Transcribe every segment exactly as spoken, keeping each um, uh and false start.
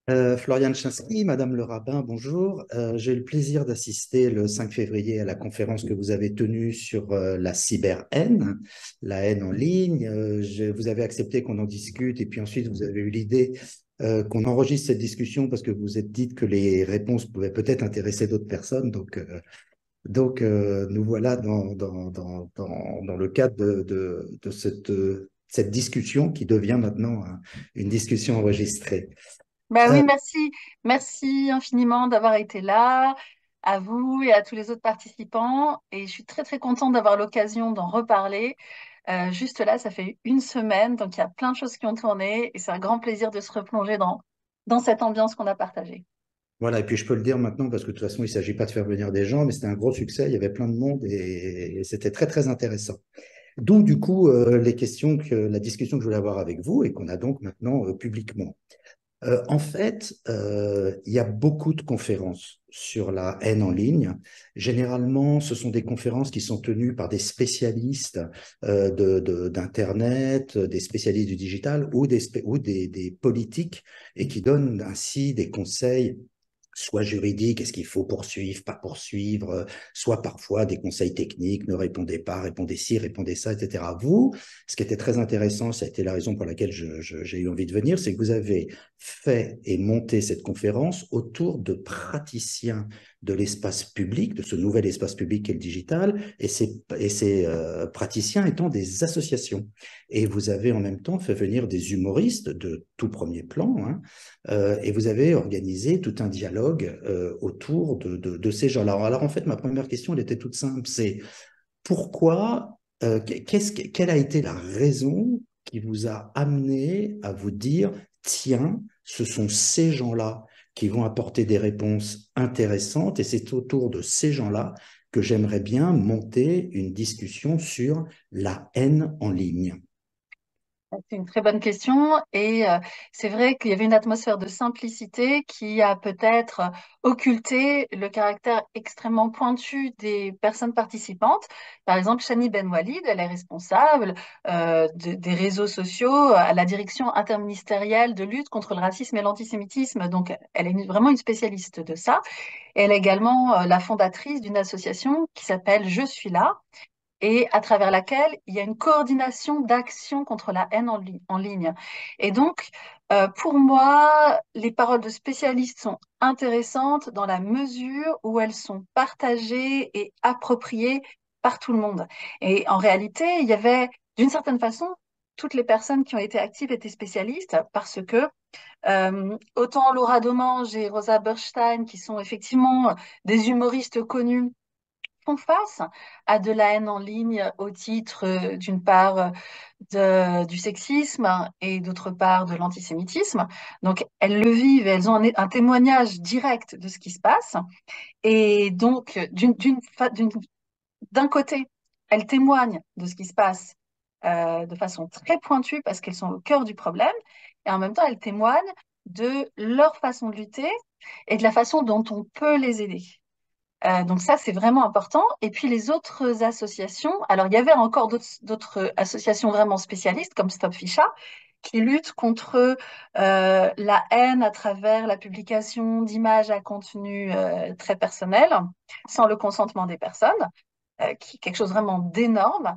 Euh, Floriane Chansky, Madame le rabbin, bonjour. Euh, j'ai eu le plaisir d'assister le cinq février à la conférence que vous avez tenue sur euh, la cyber-haine, la haine en ligne. Euh, je- vous avez accepté qu'on en discute et puis ensuite vous avez eu l'idée euh, qu'on enregistre cette discussion parce que vous vous êtes dit que les réponses pouvaient peut-être intéresser d'autres personnes. Donc, euh, donc euh, nous voilà dans, dans, dans, dans, dans le cadre de, de, de cette, euh, cette discussion qui devient maintenant hein, une discussion enregistrée. Bah Euh, oui, merci. Merci infiniment d'avoir été là, à vous et à tous les autres participants. Et je suis très, très contente d'avoir l'occasion d'en reparler. Euh, juste là, ça fait une semaine, donc il y a plein de choses qui ont tourné et c'est un grand plaisir de se replonger dans, dans cette ambiance qu'on a partagée. Voilà, et puis je peux le dire maintenant parce que de toute façon, il ne s'agit pas de faire venir des gens, mais c'était un gros succès, il y avait plein de monde et, et c'était très très intéressant. D'où du coup euh, les questions que la discussion que je voulais avoir avec vous et qu'on a donc maintenant euh, publiquement. Euh, en fait, euh, il y a beaucoup de conférences sur la haine en ligne. Généralement, ce sont des conférences qui sont tenues par des spécialistes euh, de, de- d'Internet, des spécialistes du digital ou des, spé- ou des, des politiques et qui donnent ainsi des conseils soit juridique, est-ce qu'il faut poursuivre, pas poursuivre, euh, soit parfois des conseils techniques, ne répondez pas, répondez ci, répondez ça, et cetera. Vous, ce qui était très intéressant, ça a été la raison pour laquelle je- je- j'ai eu envie de venir, c'est que vous avez fait et monté cette conférence autour de praticiens de l'espace public, de ce nouvel espace public qu'est le digital, et ces, et ces euh, praticiens étant des associations. Et vous avez en même temps fait venir des humoristes de tout premier plan, hein, euh, et vous avez organisé tout un dialogue euh, autour de, de, de ces gens-là. Alors en fait, ma première question, elle était toute simple, c'est pourquoi, euh, qu'est-ce, quelle a été la raison qui vous a amené à vous dire, tiens, ce sont ces gens-là qui vont apporter des réponses intéressantes et c'est autour de ces gens-là que j'aimerais bien monter une discussion sur la haine en ligne. C'est une très bonne question et euh, c'est vrai qu'il y avait une atmosphère de simplicité qui a peut-être euh, occulté le caractère extrêmement pointu des personnes participantes. Par exemple, Shani Ben Walid, elle est responsable euh, de- des réseaux sociaux à la direction interministérielle de lutte contre le racisme et l'antisémitisme. Donc, elle est une- vraiment une spécialiste de ça. Et elle est également euh, la fondatrice d'une association qui s'appelle Je suis là et à travers laquelle il y a une coordination d'action contre la haine en, li- en ligne. Et donc, euh, pour moi, les paroles de spécialistes sont intéressantes dans la mesure où elles sont partagées et appropriées par tout le monde. Et en réalité, il y avait, d'une certaine façon, toutes les personnes qui ont été actives étaient spécialistes parce que euh, autant Laura Domange et Rosa Berstein, qui sont effectivement des humoristes connus, font face à de la haine en ligne au titre, euh, d'une part, euh, de- du sexisme et d'autre part de l'antisémitisme. Donc, elles le vivent, elles ont un, un témoignage direct de ce qui se passe. Et donc, d'une, d'une, fa- d'une- d'un côté, elles témoignent de ce qui se passe euh, de façon très pointue parce qu'elles sont au cœur du problème. Et en même temps, elles témoignent de leur façon de lutter et de la façon dont on peut les aider. Euh, donc ça, c'est vraiment important. Et puis les autres associations, alors il y avait encore d'autres d'autres associations vraiment spécialistes comme Stop Ficha, qui luttent contre euh, la haine à travers la publication d'images à contenu euh, très personnel, sans le consentement des personnes, euh, qui est quelque chose vraiment d'énorme.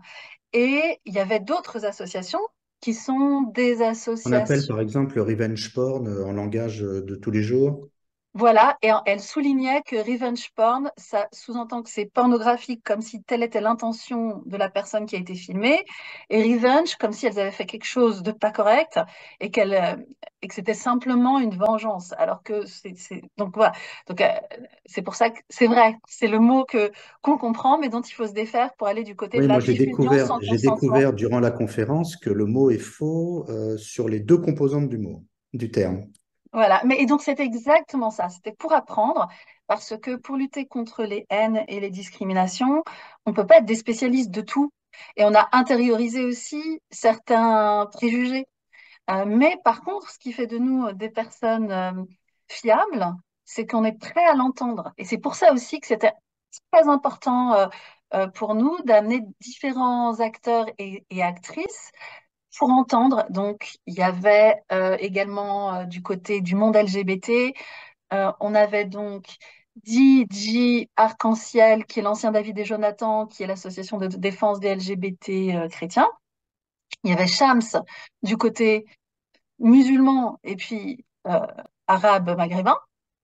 Et il y avait d'autres associations qui sont des On appelle associations. par exemple le revenge porn euh, en langage euh, de tous les jours. Voilà, et en- elle soulignait que revenge porn, ça sous-entend que c'est pornographique comme si telle était l'intention de la personne qui a été filmée, et revenge comme si elles avaient fait quelque chose de pas correct et qu'elle euh, et que c'était simplement une vengeance. Alors que c'est c'est- donc voilà, donc euh, c'est pour ça que c'est vrai, c'est le mot que qu'on comprend, mais dont il faut se défaire pour aller du côté de Oui, la moi j'ai diffusion découvert, sans j'ai consentement. découvert durant la conférence que le mot est faux euh, sur les deux composantes du mot, du terme. Voilà, mais et donc c'est exactement ça. C'était pour apprendre, parce que pour lutter contre les haines et les discriminations, on peut pas être des spécialistes de tout. Et on a intériorisé aussi certains préjugés. Euh, mais par contre, ce qui fait de nous des personnes euh, fiables, c'est qu'on est prêt à l'entendre. Et c'est pour ça aussi que c'était très important euh, euh, pour nous d'amener différents acteurs et, et actrices pour entendre. Donc, il y avait euh, également euh, du côté du monde L G B T, euh, on avait donc D J Arc-en-Ciel, qui est l'ancien David et Jonathan, qui est l'association de défense des L G B T euh, chrétiens. Il y avait Shams du côté musulman et puis euh, arabe maghrébin.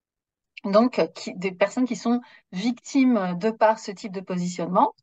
Donc, qui, des personnes qui sont victimes de par ce type de positionnement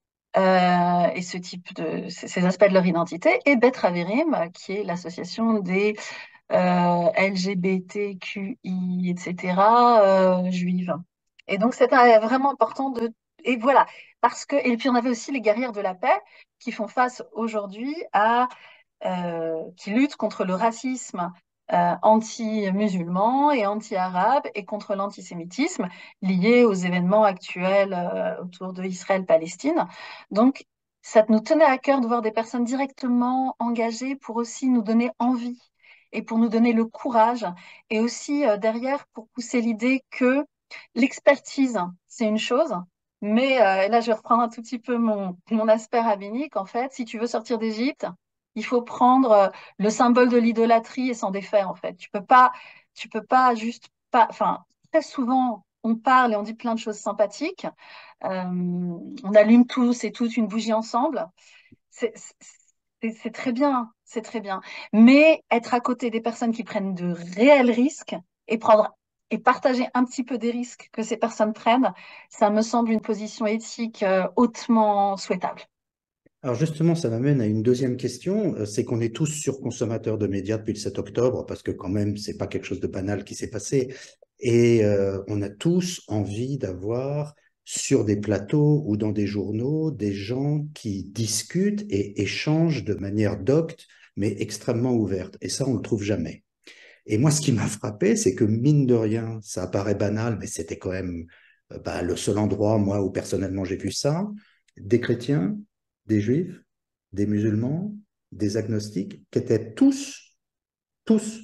euh, et ce type de ces aspects de leur identité, et Bet Haverim, qui est l'association des euh, L G B T Q I, et cetera, euh, juives. Et donc, c'était vraiment important de... Et voilà, parce que... Et puis, on avait aussi les guerrières de la paix qui font face aujourd'hui à... euh, qui luttent contre le racisme euh, anti-musulman et anti-arabe et contre l'antisémitisme lié aux événements actuels euh, autour de Israël-Palestine. Donc, ça nous tenait à cœur de voir des personnes directement engagées pour aussi nous donner envie et pour nous donner le courage et aussi euh, derrière pour pousser l'idée que l'expertise, c'est une chose, mais euh, là je vais reprendre un tout petit peu mon, mon aspect rabbinique. En fait, si tu veux sortir d'Égypte, il faut prendre euh, le symbole de l'idolâtrie et s'en défaire, en fait. Tu peux pas, tu peux pas juste pas, enfin, très souvent, on parle et on dit plein de choses sympathiques. Euh, on allume tous et toutes une bougie ensemble. C'est c'est- c'est très bien, c'est très bien. Mais être à côté des personnes qui prennent de réels risques et prendre et partager un petit peu des risques que ces personnes prennent, ça me semble une position éthique euh, hautement souhaitable. Alors justement, ça m'amène à une deuxième question, euh, c'est qu'on est tous surconsommateurs de médias depuis le sept octobre, parce que quand même, c'est pas quelque chose de banal qui s'est passé. Et euh, on a tous envie d'avoir sur des plateaux ou dans des journaux des gens qui discutent et échangent de manière docte, mais extrêmement ouverte. Et ça, on le trouve jamais. Et moi, ce qui m'a frappé, c'est que mine de rien, ça apparaît banal, mais c'était quand même euh, bah, le seul endroit, moi, où personnellement j'ai vu ça, des chrétiens, des juifs, des musulmans, des agnostiques, qui étaient tous, tous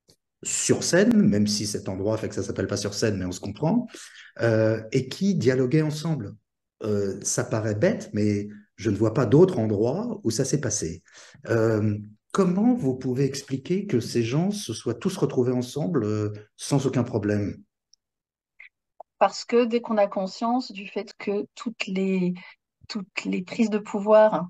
sur scène, même si cet endroit fait que ça s'appelle pas sur scène, mais on se comprend, euh, et qui dialoguaient ensemble. Euh, ça paraît bête, mais je ne vois pas d'autre endroit où ça s'est passé. Euh, Comment vous pouvez expliquer que ces gens se soient tous retrouvés ensemble euh, sans aucun problème? Parce que dès qu'on a conscience du fait que toutes les, toutes les prises de pouvoir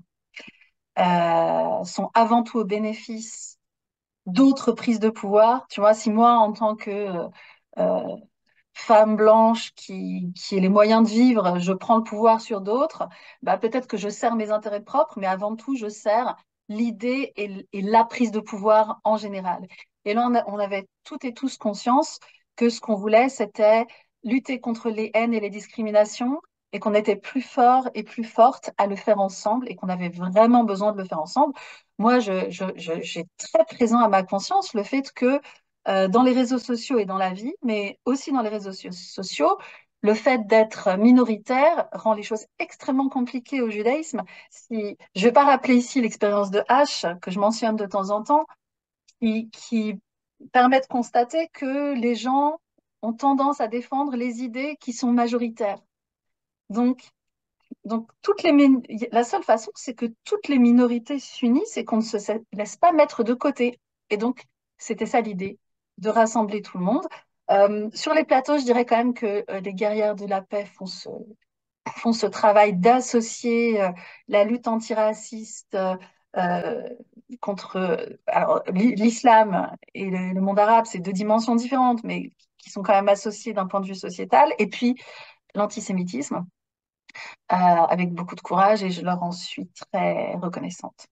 euh, sont avant tout au bénéfice d'autres prises de pouvoir, tu vois, si moi, en tant que euh, femme blanche qui, qui ait les moyens de vivre, je prends le pouvoir sur d'autres, bah, peut-être que je sers mes intérêts propres, mais avant tout, je sers l'idée et, et la prise de pouvoir en général. Et là, on, a- on avait toutes et tous conscience que ce qu'on voulait, c'était lutter contre les haines et les discriminations et qu'on était plus fort et plus forte à le faire ensemble et qu'on avait vraiment besoin de le faire ensemble. Moi, je, je, je- j'ai très présent à ma conscience le fait que euh, dans les réseaux sociaux et dans la vie, mais aussi dans les réseaux so- sociaux, le fait d'être minoritaire rend les choses extrêmement compliquées au judaïsme. Si, je ne vais pas rappeler ici l'expérience de H, que je mentionne de temps en temps, qui, qui permet de constater que les gens ont tendance à défendre les idées qui sont majoritaires. Donc, donc toutes les min- la seule façon, c'est que toutes les minorités s'unissent et qu'on ne se laisse pas mettre de côté. Et donc, c'était ça l'idée, de rassembler tout le monde. Euh, sur les plateaux, je dirais quand même que euh, les guerrières de la paix font ce, font ce travail d'associer euh, la lutte antiraciste euh, euh, contre alors, l'islam et le, le monde arabe, c'est deux dimensions différentes, mais qui sont quand même associées d'un point de vue sociétal, et puis l'antisémitisme euh, avec beaucoup de courage et je leur en suis très reconnaissante.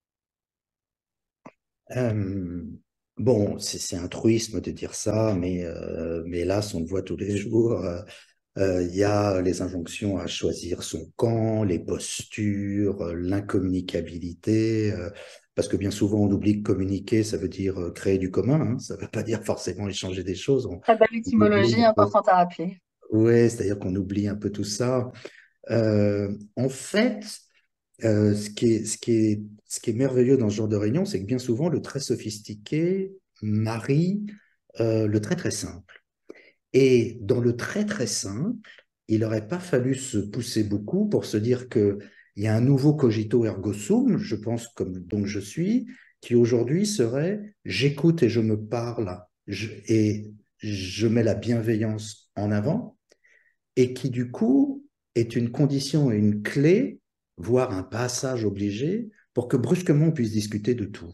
Euh, bon, c'est c'est un truisme de dire ça, mais, euh, mais hélas, on le voit tous les jours. euh, Euh, Il y a les injonctions à choisir son camp, les postures, euh, l'incommunicabilité, euh, parce que bien souvent on oublie que communiquer, ça veut dire euh, créer du commun, hein, ça ne veut pas dire forcément échanger des choses. On, Très belle on oublie étymologie un peu. importante à rappeler. Ouais, c'est-à-dire qu'on oublie un peu tout ça. Euh, en fait, euh, ce qui est, ce qui est, ce qui est merveilleux dans ce genre de réunion, c'est que bien souvent le très sophistiqué marie euh, le très très simple. Et dans le très très simple, il n'aurait pas fallu se pousser beaucoup pour se dire que Il y a un nouveau cogito ergo sum, je pense, comme donc je suis, qui aujourd'hui serait j'écoute et je me parle je, et je mets la bienveillance en avant, et qui du coup est une condition et une clé, voire un passage obligé, pour que brusquement on puisse discuter de tout.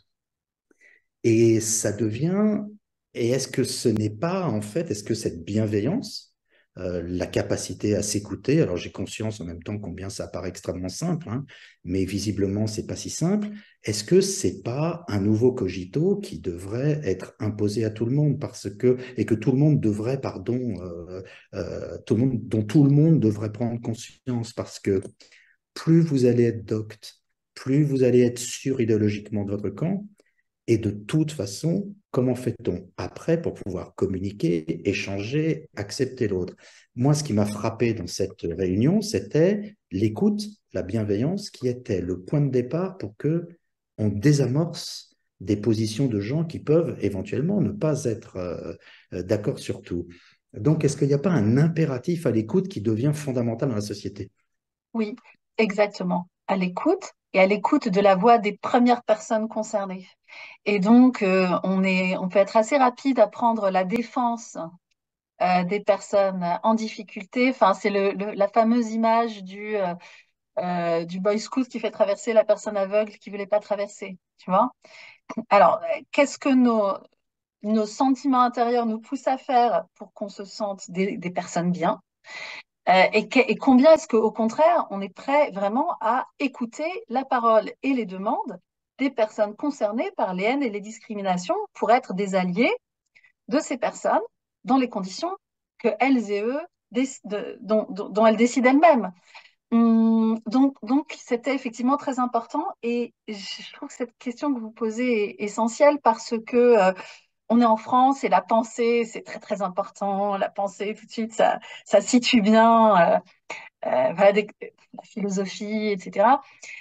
Et ça devient, et est-ce que ce n'est pas, en fait, est-ce que cette bienveillance, euh, la capacité à s'écouter, alors j'ai conscience en même temps combien ça paraît extrêmement simple, hein, mais visiblement c'est pas si simple, est-ce que c'est pas un nouveau cogito qui devrait être imposé à tout le monde parce que, et que tout le monde devrait, pardon, euh, euh, tout le monde, dont tout le monde devrait prendre conscience parce que plus vous allez être docte, plus vous allez être sûr idéologiquement de votre camp, et de toute façon, comment fait-on après pour pouvoir communiquer, échanger, accepter l'autre? Moi, ce qui m'a frappé dans cette réunion, c'était l'écoute, la bienveillance, qui était le point de départ pour que on désamorce des positions de gens qui peuvent éventuellement ne pas être euh, euh, d'accord sur tout. Donc, est-ce qu'il n'y a pas un impératif à l'écoute qui devient fondamental dans la société? Oui, exactement. À l'écoute et à l'écoute de la voix des premières personnes concernées. Et donc, euh, on est, on peut être assez rapide à prendre la défense euh, des personnes en difficulté. Enfin, c'est le, le- la fameuse image du, euh, euh, du boy scout qui fait traverser la personne aveugle qui voulait pas traverser. Tu vois? Alors, euh, qu'est-ce que nos, nos sentiments intérieurs nous poussent à faire pour qu'on se sente des, des personnes bien? Euh, et, que- et combien est-ce qu'au contraire, on est prêt vraiment à écouter la parole et les demandes des personnes concernées par les haines et les discriminations pour être des alliés de ces personnes dans les conditions que elles et eux déc- de- dont, dont- dont elles décident elles-mêmes. Hum, donc, donc, c'était effectivement très important et je trouve que cette question que vous posez est essentielle parce que euh, on est en France et la pensée, c'est très très important. La pensée, tout de suite, ça, ça situe bien euh, euh, voilà, des- la philosophie, et cetera.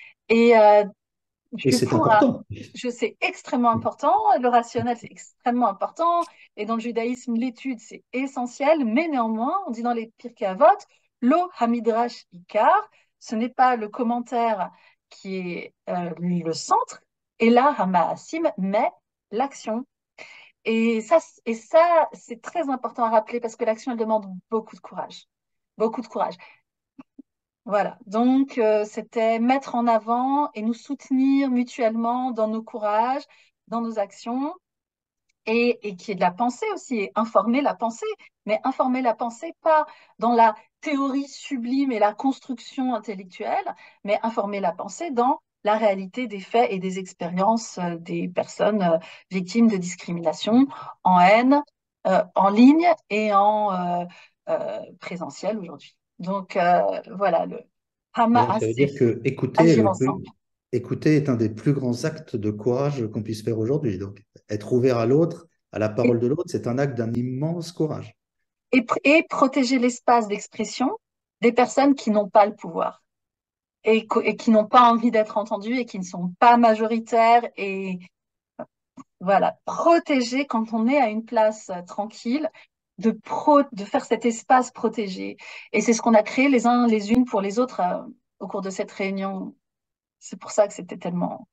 Et euh, Et du c'est coup, un- important. je sais extrêmement important, le rationnel, c'est extrêmement important, et dans le judaïsme, l'étude, c'est essentiel, mais néanmoins, on dit dans les Pirkei Avot, lo hamidrash ikar, ce n'est pas le commentaire qui est euh, le centre, et là, hamaasim, mais l'action. Et ça, c- et ça, c'est très important à rappeler parce que l'action, elle demande beaucoup de courage. Beaucoup de courage. Voilà, donc euh, c'était mettre en avant et nous soutenir mutuellement dans nos courages, dans nos actions, et, et qui est de la pensée aussi, et informer la pensée, mais informer la pensée pas dans la théorie sublime et la construction intellectuelle, mais informer la pensée dans la réalité des faits et des expériences euh, des personnes euh, victimes de discrimination en haine, euh, en ligne et en euh, euh, présentiel aujourd'hui. Donc euh, voilà, le Euh, Ça veut Hamas, dire que écouter est agir le plus, ensemble. écouter est un des plus grands actes de courage qu'on puisse faire aujourd'hui. Donc, être ouvert à l'autre, à la Et, parole de l'autre, c'est un acte d'un immense courage. et, pr- et protéger l'espace d'expression des personnes qui n'ont pas le pouvoir et, co- et qui n'ont pas envie d'être entendues et qui ne sont pas majoritaires. Et voilà, protéger quand on est à une place euh, tranquille, de, pro, de faire cet espace protégé. Et c'est ce qu'on a créé les uns les unes pour les autres euh, au cours de cette réunion. C'est pour ça que c'était tellement...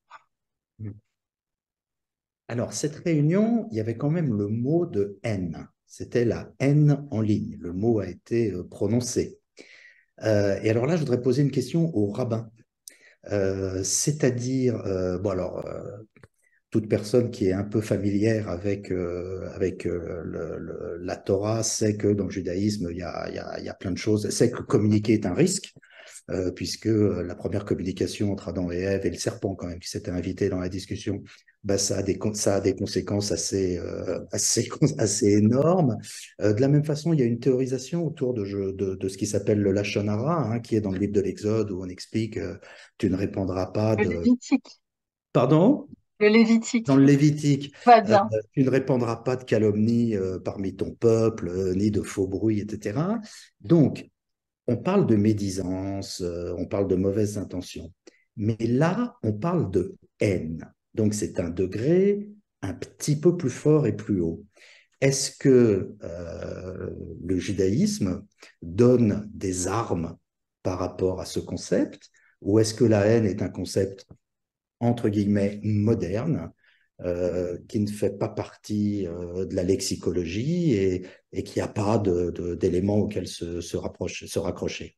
Alors, cette réunion, il y avait quand même le mot de haine. C'était la haine en ligne. Le mot a été euh, prononcé. Euh, et alors là, je voudrais poser une question au rabbin. Euh, c'est-à-dire, euh, bon alors, euh, toute personne qui est un peu familière avec, euh, avec euh, le- le- la Torah sait que dans le judaïsme, il y a, il y a, il y a plein de choses. Sait que communiquer est un risque, euh, puisque euh, la première communication entre Adam et Ève et le serpent, quand même, qui s'était invité dans la discussion, bah, ça a des, ça a des conséquences assez, euh, assez, assez énormes. Euh, de la même façon, il y a une théorisation autour de, de, de ce qui s'appelle le Lashon Hara, hein, qui est dans le livre de l'Exode, où on explique euh, tu ne répondras pas Le de... Lévitique, Pardon? le Dans Lévitique, le Lévitique, va euh, bien. tu ne répandras pas de calomnie euh, parmi ton peuple, euh, ni de faux bruits, et cetera. Donc, on parle de médisance, euh, on parle de mauvaises intentions. Mais là, on parle de haine. Donc, c'est un degré un petit peu plus fort et plus haut. Est-ce que euh, le judaïsme donne des armes par rapport à ce concept ou est-ce que la haine est un concept, entre guillemets, moderne, euh, qui ne fait pas partie euh, de la lexicologie et, et qui n'a pas de, de, d'éléments auxquels se, se, rapprocher, se raccrocher.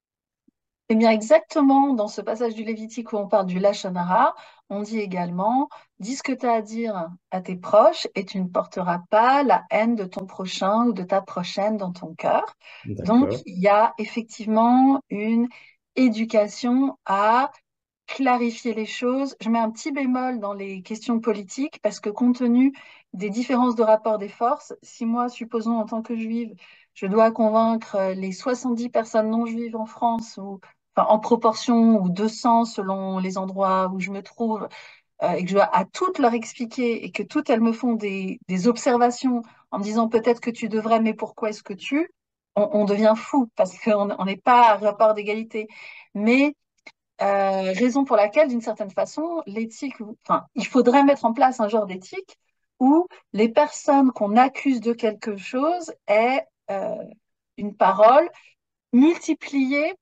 Eh bien, exactement, dans ce passage du Lévitique où on parle du Lachon Hara, on dit également, dis ce que tu as à dire à tes proches et tu ne porteras pas la haine de ton prochain ou de ta prochaine dans ton cœur. Donc, D'accord, il y a effectivement une éducation à clarifier les choses. Je mets un petit bémol dans les questions politiques parce que compte tenu des différences de rapport des forces, si moi, supposons en tant que juive, je dois convaincre les soixante-dix personnes non juives en France ou enfin, en proportion ou deux cents selon les endroits où je me trouve, euh, et que je dois à toutes leur expliquer et que toutes elles me font des, des observations en me disant peut-être que tu devrais, mais pourquoi est-ce que tu, on, on devient fou parce qu'on on n'est pas à rapport d'égalité. Mais euh, raison pour laquelle, d'une certaine façon, l'éthique, enfin, il faudrait mettre en place un genre d'éthique où les personnes qu'on accuse de quelque chose aient euh, une parole multipliée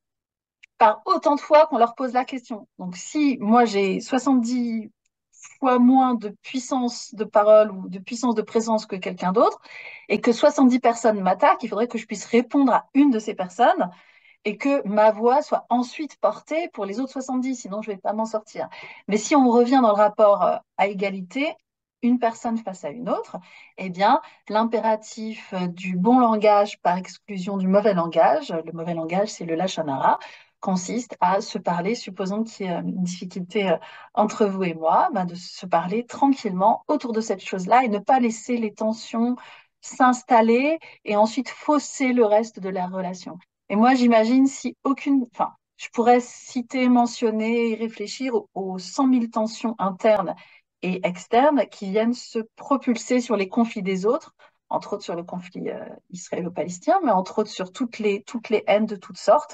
par autant de fois qu'on leur pose la question. Donc, si moi j'ai soixante-dix fois moins de puissance de parole ou de puissance de présence que quelqu'un d'autre, et que soixante-dix personnes m'attaquent, il faudrait que je puisse répondre à une de ces personnes et que ma voix soit ensuite portée pour les autres soixante-dix, sinon je ne vais pas m'en sortir. Mais si on revient dans le rapport euh, à égalité, une personne face à une autre, eh bien, l'impératif euh, du bon langage par exclusion du mauvais langage, le mauvais langage, c'est le lashon hara, consiste à se parler, supposons qu'il y ait une difficulté euh, entre vous et moi, ben, de se parler tranquillement autour de cette chose-là et ne pas laisser les tensions s'installer et ensuite fausser le reste de la relation. Et moi, j'imagine si aucune, enfin, je pourrais citer, mentionner et réfléchir aux, aux cent mille tensions internes et externes qui viennent se propulser sur les conflits des autres, entre autres sur le conflit euh, israélo-palestinien, mais entre autres sur toutes les, toutes les haines de toutes sortes.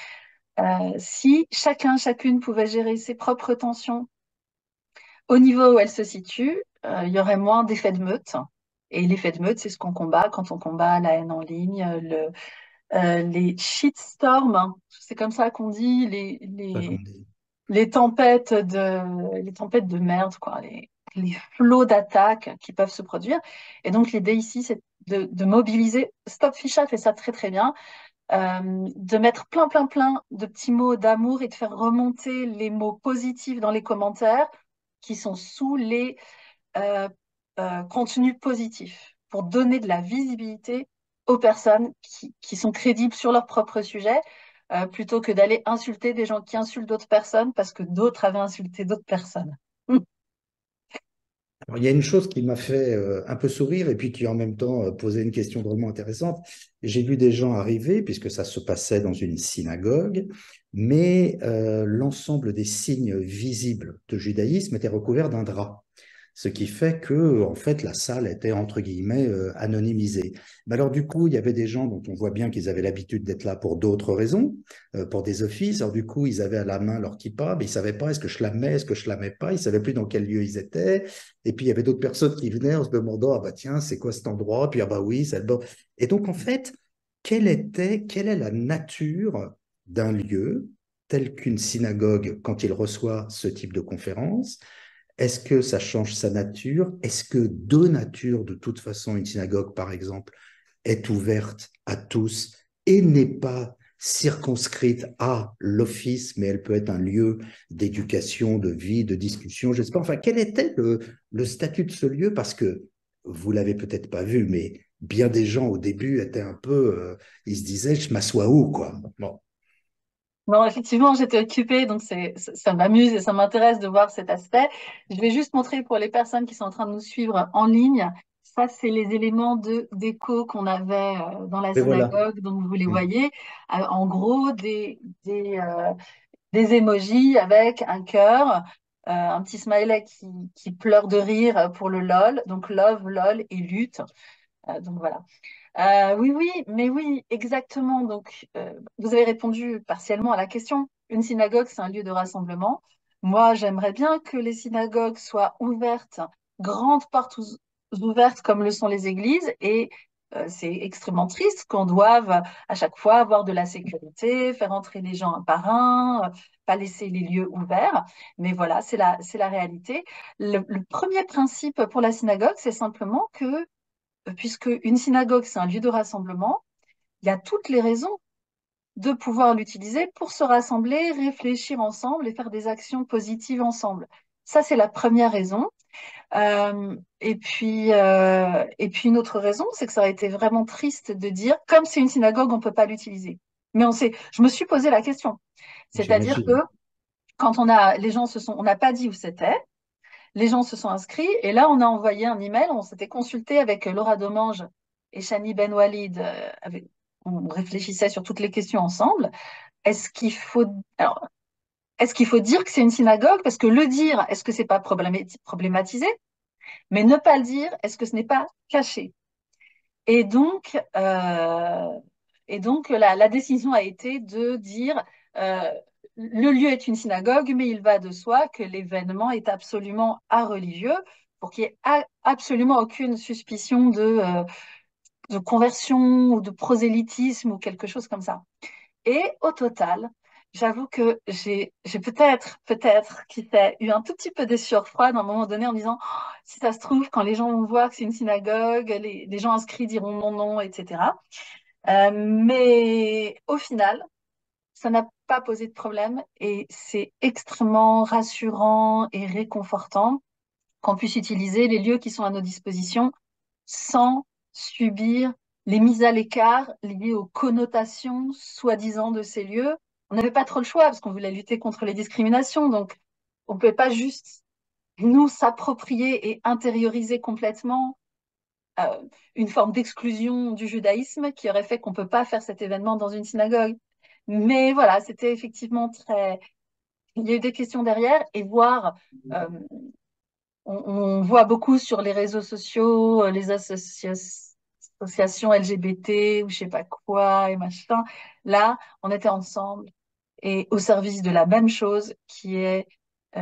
Euh, si chacun, chacune pouvait gérer ses propres tensions au niveau où elles se situent, euh, il y aurait moins d'effets de meute. Et l'effet de meute, c'est ce qu'on combat quand on combat la haine en ligne, le, euh, les shitstorms, hein, c'est comme ça qu'on dit, les, c'est ça qu'on les, dit. les tempêtes de, les tempêtes de merde, quoi, les, les flots d'attaques qui peuvent se produire. Et donc, l'idée ici, c'est de, de mobiliser. Stop Fisha fait ça très, très bien, euh, de mettre plein, plein, plein de petits mots d'amour et de faire remonter les mots positifs dans les commentaires qui sont sous les euh, euh, contenus positifs pour donner de la visibilité aux personnes qui, qui sont crédibles sur leur propre sujet, euh, plutôt que d'aller insulter des gens qui insultent d'autres personnes parce que d'autres avaient insulté d'autres personnes. Alors, il y a une chose qui m'a fait euh, un peu sourire et puis qui en même temps euh, posait une question drôlement intéressante. J'ai vu des gens arriver, puisque ça se passait dans une synagogue, mais euh, l'ensemble des signes visibles de judaïsme était recouvert d'un drap. Ce qui fait que, en fait, la salle était, entre guillemets, euh, anonymisée. Mais alors, du coup, il y avait des gens dont on voit bien qu'ils avaient l'habitude d'être là pour d'autres raisons, euh, pour des offices. Alors, du coup, ils avaient à la main leur kippa, mais ils ne savaient pas est-ce que je la mets, est-ce que je la mets pas. Ils ne savaient plus dans quel lieu ils étaient. Et puis, il y avait d'autres personnes qui venaient en se demandant, ah bah tiens, c'est quoi cet endroit? Puis, ah bah oui, c'est le bon. Et donc, en fait, quelle était, quelle est la nature d'un lieu tel qu'une synagogue quand il reçoit ce type de conférence? Est-ce que ça change sa nature? Est-ce que de nature, de toute façon, une synagogue, par exemple, est ouverte à tous et n'est pas circonscrite à l'office, mais elle peut être un lieu d'éducation, de vie, de discussion, je ne sais pas. Enfin, quel était le, le statut de ce lieu? Parce que vous l'avez peut-être pas vu, mais bien des gens au début étaient un peu, euh, ils se disaient, je m'assois où, quoi. Bon, Non, effectivement, j'étais occupée, donc c'est, ça, ça m'amuse et ça m'intéresse de voir cet aspect. Je vais juste montrer pour les personnes qui sont en train de nous suivre en ligne. Ça, c'est les éléments de déco qu'on avait euh, dans la et voilà. synagogue, donc vous les voyez. Euh, en gros, des, des, euh, des emojis avec un cœur, euh, un petit smiley qui, qui pleure de rire pour le lol, donc love, lol et lutte. Euh, donc voilà. Euh, oui, oui, mais oui, exactement. Donc, euh, vous avez répondu partiellement à la question. Une synagogue, c'est un lieu de rassemblement. Moi, j'aimerais bien que les synagogues soient ouvertes, grandes portes ou- ouvertes comme le sont les églises. Et euh, c'est extrêmement triste qu'on doive à chaque fois avoir de la sécurité, faire entrer les gens un par un. pas laisser les lieux ouverts. Mais voilà, c'est la, c'est la réalité. Le, le premier principe pour la synagogue, c'est simplement que, euh, puisque une synagogue, c'est un lieu de rassemblement, il y a toutes les raisons de pouvoir l'utiliser pour se rassembler, réfléchir ensemble et faire des actions positives ensemble. Ça, c'est la première raison. Euh, et puis, euh, et puis une autre raison, c'est que ça aurait été vraiment triste de dire, comme c'est une synagogue, on peut pas l'utiliser. Mais on sait, je me suis posé la question. C'est-à-dire que J'imagine. quand on a, les gens se sont, on n'a pas dit où c'était, les gens se sont inscrits, et là, on a envoyé un email, on s'était consulté avec Laura Domange et Chani Ben Walid, euh, avec, on réfléchissait sur toutes les questions ensemble. Est-ce qu'il faut, alors, est-ce qu'il faut dire que c'est une synagogue? Parce que le dire, est-ce que c'est pas problémati- problématisé? Mais ne pas le dire, est-ce que ce n'est pas caché? Et donc, euh, et donc la, la décision a été de dire euh, le lieu est une synagogue, mais il va de soi que l'événement est absolument areligieux pour qu'il n'y ait a- absolument aucune suspicion de, euh, de conversion ou de prosélytisme ou quelque chose comme ça. Et au total, j'avoue que j'ai j'ai peut-être, peut-être, qui sait, eu un tout petit peu des sueurs froides à un moment donné en me disant, oh, si ça se trouve, quand les gens vont voir que c'est une synagogue, les, les gens inscrits diront non, non, et cetera. Euh, mais au final, ça n'a pas posé de problème et c'est extrêmement rassurant et réconfortant qu'on puisse utiliser les lieux qui sont à nos dispositions sans subir les mises à l'écart liées aux connotations soi-disant de ces lieux. On n'avait pas trop le choix parce qu'on voulait lutter contre les discriminations, donc on ne pouvait pas juste nous s'approprier et intérioriser complètement euh, une forme d'exclusion du judaïsme qui aurait fait qu'on ne peut pas faire cet événement dans une synagogue. Mais voilà, c'était effectivement très... Il y a eu des questions derrière et voir euh, on, on voit beaucoup sur les réseaux sociaux, euh, les associa- associations L G B T ou je sais pas quoi et machin. Là, on était ensemble et au service de la même chose qui est euh,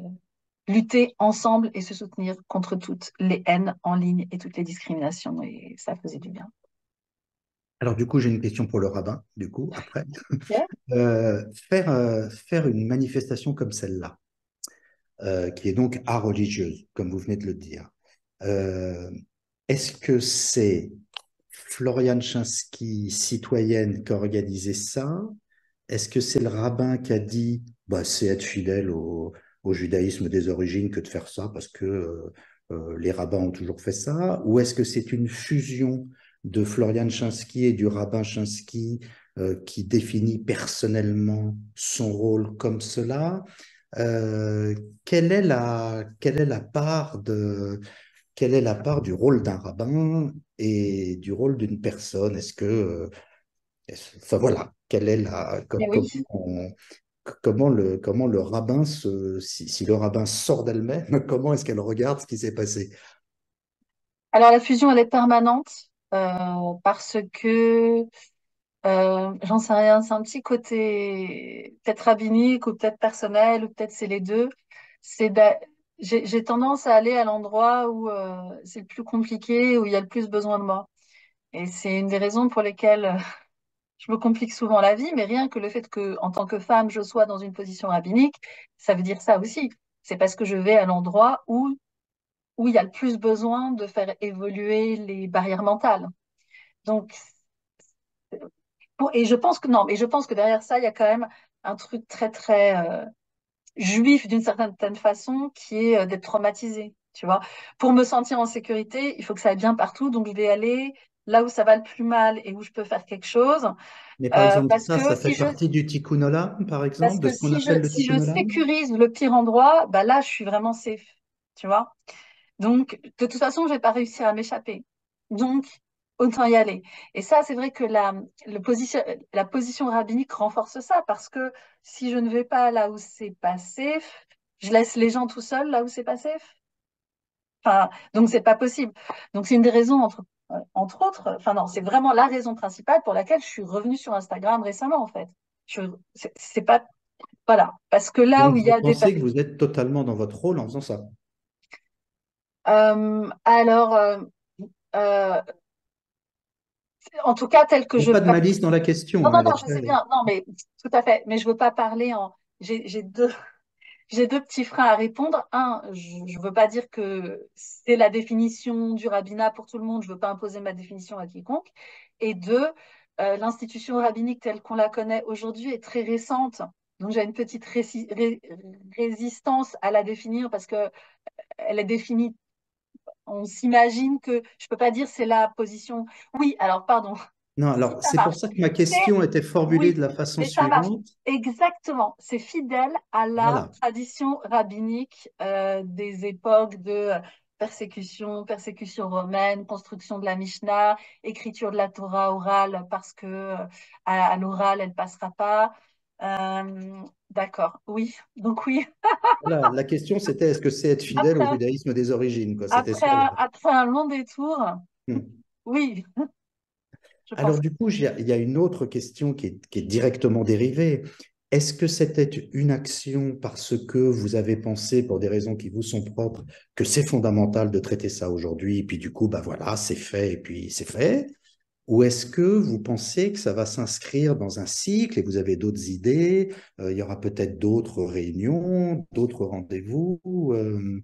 lutter ensemble et se soutenir contre toutes les haines en ligne et toutes les discriminations. Et ça faisait du bien. Alors du coup, j'ai une question pour le rabbin, du coup, après. Ok. Euh, faire, euh, faire une manifestation comme celle-là, euh, qui est donc religieuse, comme vous venez de le dire, euh, est-ce que c'est Florian Chansky, citoyenne, qui a organisé ça? Est-ce que c'est le rabbin qui a dit, bah, c'est être fidèle au, au judaïsme des origines que de faire ça parce que euh, euh, les rabbins ont toujours fait ça? Ou est-ce que c'est une fusion de Florian Chansky et du rabbin Chansky euh, qui définit personnellement son rôle comme cela? Euh, quelle est la, quelle est la part de, quelle est la part du rôle d'un rabbin et du rôle d'une personne? Est-ce que, euh, est-ce- enfin voilà, quelle est la, co- Et comment, oui. on- comment le, comment le rabbin se, si, si le rabbin sort d'elle-même, comment est-ce qu'elle regarde ce qui s'est passé? Alors la fusion, elle est permanente euh, parce que Euh, j'en sais rien, c'est un petit côté peut-être rabbinique ou peut-être personnel ou peut-être c'est les deux. C'est d'a- j'ai j'ai tendance à aller à l'endroit où euh, c'est le plus compliqué, où il y a le plus besoin de moi. Et c'est une des raisons pour lesquelles euh, je me complique souvent la vie, mais rien que le fait que, en tant que femme, je sois dans une position rabbinique, ça veut dire ça aussi. C'est parce que je vais à l'endroit où, où il y a le plus besoin de faire évoluer les barrières mentales. Donc, Pour- Et je pense que non, mais je pense que derrière ça, il y a quand même un truc très très euh, juif d'une certaine façon qui est euh, d'être traumatisé. Tu vois, pour me sentir en sécurité, il faut que ça aille bien partout, donc je vais aller là où ça va le plus mal et où je peux faire quelque chose, Mais par euh, exemple, parce ça, ça que fait si je partie du tikkun olam, par parce exemple, de que ce qu'on si je appelle le si je tikkun olam? sécurise le pire endroit, bah là je suis vraiment safe. Tu vois. Donc, de toute façon, je vais pas réussir à m'échapper. Donc, autant y aller. Et ça, c'est vrai que la, le position, la position rabbinique renforce ça, parce que si je ne vais pas là où c'est pas safe, je laisse les gens tout seuls là où c'est pas safe. Enfin, donc, c'est pas possible. Donc, c'est une des raisons, entre, euh, entre autres, enfin non, c'est vraiment la raison principale pour laquelle je suis revenue sur Instagram récemment, en fait. Je, c'est c'est pas, voilà, parce que là où Donc, il y vous a des pensez que personnes. vous êtes totalement dans votre rôle en faisant ça? Euh, alors, euh, euh, en tout cas, tel que Il n'y a je pas de malice dans la Non, question, non, hein, elle non, est je sais très... bien. Non, mais tout à fait. Mais je veux pas parler en. j'ai j'ai deux, j'ai deux petits freins à répondre. Un, je ne veux pas dire que c'est la définition du rabbinat pour tout le monde, je ne veux pas imposer ma définition à quiconque. Et deux, euh, l'institution rabbinique telle qu'on la connaît aujourd'hui est très récente. Donc j'ai une petite rési- ré- résistance à la définir parce que elle est définie. On s'imagine que je peux pas dire c'est la position. Oui, alors pardon. Non, Si alors ça c'est pour marche. ça que ma C'est question était formulée oui, de la façon mais ça marche. suivante. Exactement. C'est fidèle à la Voilà. tradition rabbinique euh, des époques de euh, persécution, persécution romaine, construction de la Mishnah, écriture de la Torah orale parce que euh, à, à l'oral elle passera pas. Euh, d'accord. Oui. Donc oui. Voilà. La question, c'était est-ce que c'est être fidèle au Après, judaïsme des origines, quoi. C'était après, ça. un- après un long détour, Hmm. oui, je Alors pense. du coup, il y a, il y a une autre question qui est, qui est directement dérivée. Est-ce que c'était une action parce que vous avez pensé, pour des raisons qui vous sont propres, que c'est fondamental de traiter ça aujourd'hui, et puis du coup, bah voilà, c'est fait, et puis c'est fait? Ou est-ce que vous pensez que ça va s'inscrire dans un cycle et vous avez d'autres idées? Euh, il y aura peut-être d'autres réunions, d'autres rendez-vous. euh,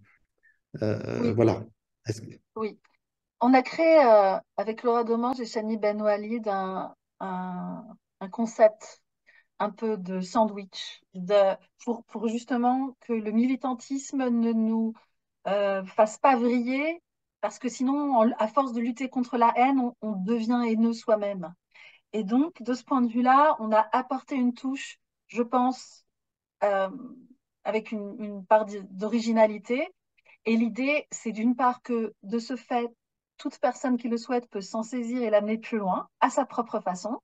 euh, Oui, voilà. Est-ce que- oui. On a créé euh, avec Laura Domange et Shani Ben Walid un, un, un concept un peu de sandwich de, pour, pour justement que le militantisme ne nous euh, fasse pas vriller parce que sinon, en- à force de lutter contre la haine, on, on devient haineux soi-même. Et donc, de ce point de vue-là, on a apporté une touche, je pense, euh, avec une, une part d'originalité. Et l'idée, c'est d'une part que de ce fait, toute personne qui le souhaite peut s'en saisir et l'amener plus loin, à sa propre façon.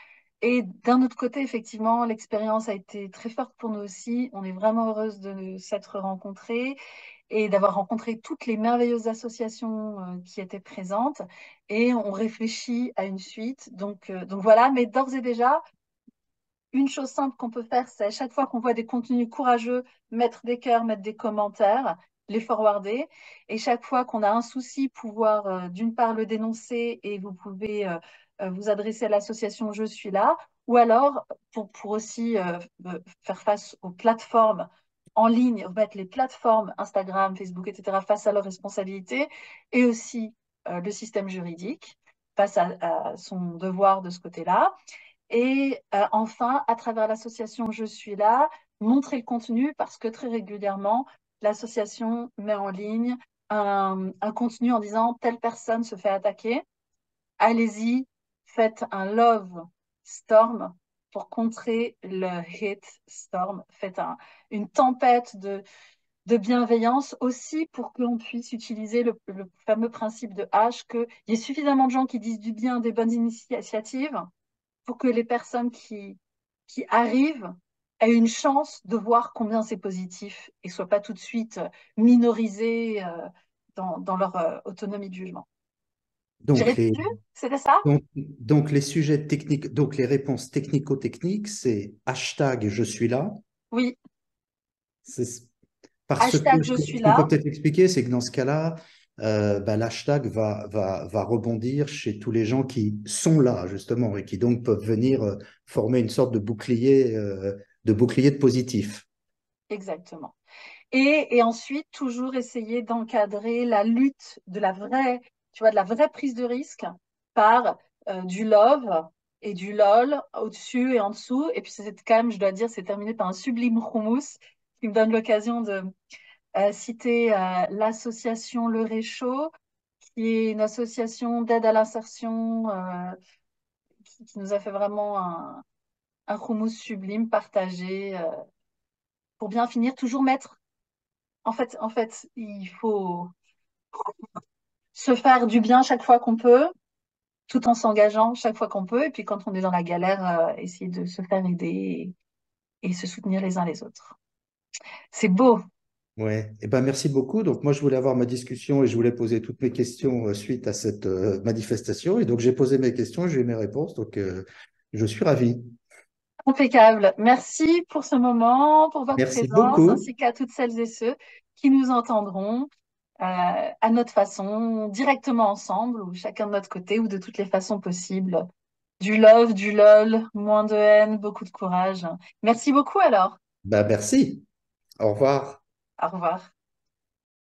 Et d'un autre côté, effectivement, l'expérience a été très forte pour nous aussi. On est vraiment heureuse de s'être rencontrés et d'avoir rencontré toutes les merveilleuses associations euh, qui étaient présentes. Et on réfléchit à une suite. Donc, euh, donc voilà, mais d'ores et déjà, une chose simple qu'on peut faire, c'est à chaque fois qu'on voit des contenus courageux, mettre des cœurs, mettre des commentaires, les forwarder. Et chaque fois qu'on a un souci, pouvoir euh, d'une part le dénoncer et vous pouvez euh, euh, vous adresser à l'association Je suis là. Ou alors, pour, pour aussi euh, euh, faire face aux plateformes en ligne, mettre les plateformes Instagram, Facebook, et cetera face à leurs responsabilités et aussi euh, le système juridique face à, à son devoir de ce côté-là. Et euh, enfin, à travers l'association Je suis là, montrer le contenu parce que très régulièrement, l'association met en ligne un, un contenu en disant telle personne se fait attaquer, allez-y, faites un love storm pour contrer le hate storm, faites un- une tempête de, de bienveillance aussi pour que l'on puisse utiliser le, le fameux principe de H, qu'il y ait suffisamment de gens qui disent du bien des bonnes initiatives pour que les personnes qui, qui arrivent aient une chance de voir combien c'est positif et ne soient pas tout de suite minorisées euh, dans, dans leur euh, autonomie de jugement. J'ai Donc les, répondu? C'était ça? donc, donc les sujets techniques, donc les réponses technico-techniques, c'est hashtag je suis là. Oui. C'est parce que Hashtag ce je que- suis ce qu'on peut là. peut-être expliquer, c'est que dans ce cas-là, euh, bah, l'hashtag va, va, va rebondir chez tous les gens qui sont là, justement, et qui donc peuvent venir euh, former une sorte de bouclier, euh, de bouclier de positif. Exactement. Et, et ensuite, toujours essayer d'encadrer la lutte de la vraie, tu vois, de la vraie prise de risque par euh, du love et du lol au-dessus et en dessous. Et puis, c'est quand même, je dois dire, c'est terminé par un sublime hummus qui me donne l'occasion de euh, citer euh, l'association Le Réchaud, qui est une association d'aide à l'insertion euh, qui, qui nous a fait vraiment un, un hummus sublime partagé euh, pour bien finir, toujours mettre. En fait, en fait, il faut se faire du bien chaque fois qu'on peut, tout en s'engageant chaque fois qu'on peut. Et puis quand on est dans la galère, euh, essayer de se faire aider et, et se soutenir les uns les autres. C'est beau. Ouais. Eh ben, merci beaucoup. Donc, moi, je voulais avoir ma discussion et je voulais poser toutes mes questions euh, suite à cette euh, manifestation. Et donc, j'ai posé mes questions, j'ai eu mes réponses. Donc, euh, je suis ravi. Impeccable. Merci pour ce moment, pour votre Merci présence, beaucoup. ainsi qu'à toutes celles et ceux qui nous entendront euh, à notre façon, directement ensemble, ou chacun de notre côté, ou de toutes les façons possibles. Du love, du lol, moins de haine, beaucoup de courage. Merci beaucoup alors. Bah, merci. Au revoir. Au revoir.